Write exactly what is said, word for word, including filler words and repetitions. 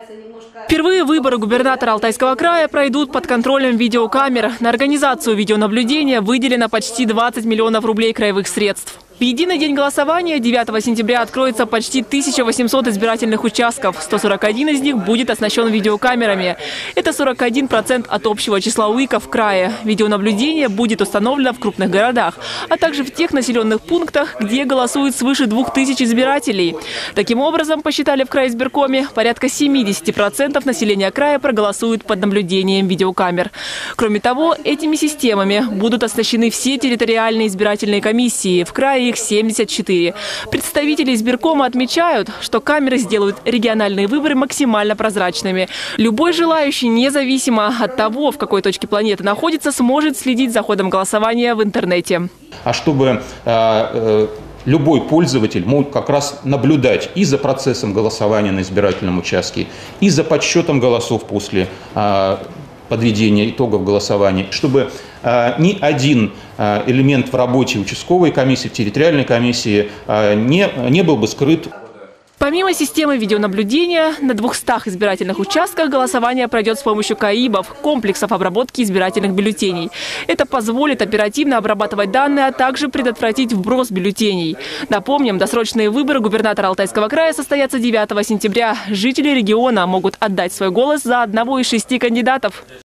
Впервые выборы губернатора Алтайского края пройдут под контролем видеокамер. На организацию видеонаблюдения выделено почти двадцать миллионов рублей краевых средств. В единый день голосования девятого сентября откроется почти тысяча восемьсот избирательных участков. сто сорок один из них будет оснащен видеокамерами. Это сорок один процент от общего числа УИКов в крае. Видеонаблюдение будет установлено в крупных городах, а также в тех населенных пунктах, где голосуют свыше двух тысяч избирателей. Таким образом, посчитали в краизбиркоме, порядка семидесяти процентов населения края проголосуют под наблюдением видеокамер. Кроме того, этими системами будут оснащены все территориальные избирательные комиссии. В крае их семьдесят четыре. Представители избиркома отмечают, что камеры сделают региональные выборы максимально прозрачными. Любой желающий, независимо от того, в какой точке планеты находится, сможет следить за ходом голосования в интернете. А чтобы э, э, любой пользователь мог как раз наблюдать и за процессом голосования на избирательном участке, и за подсчетом голосов после э, подведения итогов голосования, чтобы э, ни один э, элемент в работе участковой комиссии, в территориальной комиссии э, не, не был бы скрыт. Помимо системы видеонаблюдения, на двухстах избирательных участках голосование пройдет с помощью КАИБов – комплексов обработки избирательных бюллетеней. Это позволит оперативно обрабатывать данные, а также предотвратить вброс бюллетеней. Напомним, досрочные выборы губернатора Алтайского края состоятся девятого сентября. Жители региона могут отдать свой голос за одного из шести кандидатов.